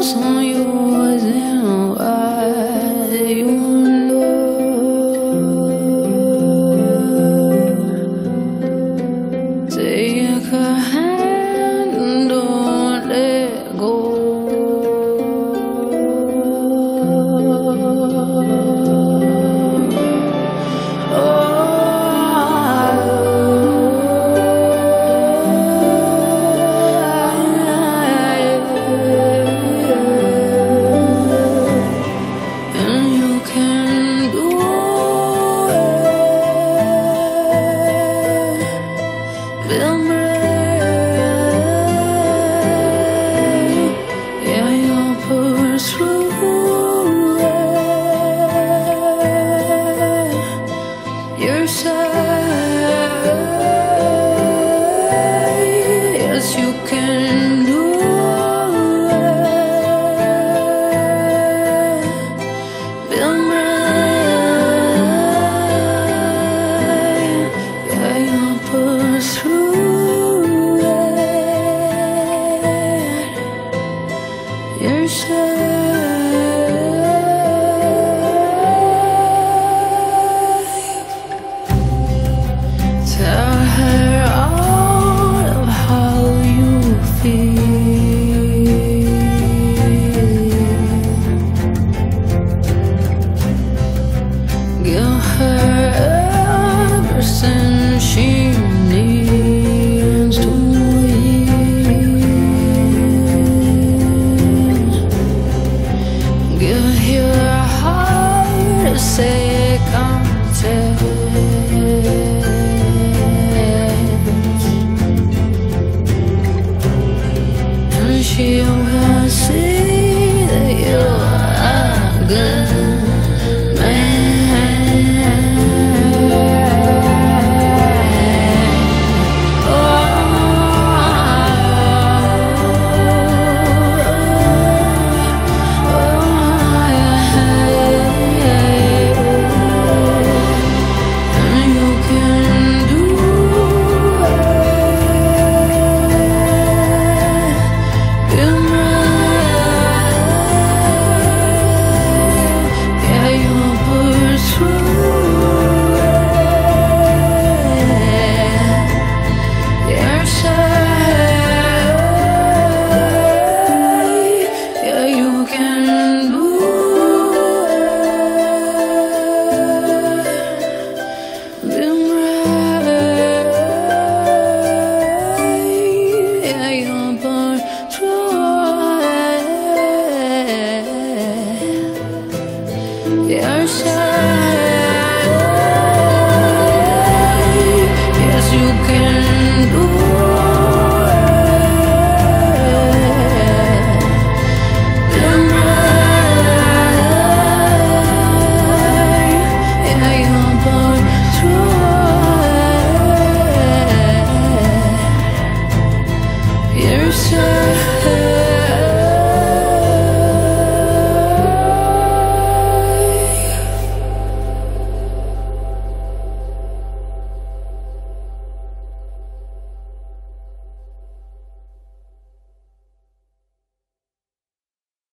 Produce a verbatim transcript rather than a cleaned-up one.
focus on yours and why you know. Take her hand and don't let go. You're sad, yes you can do it. Feel right, yeah you'll push through it. You're sad. Tell her all of how you feel. Give her everything she needs to heal. Give your heart a second chance. She will see that you are good.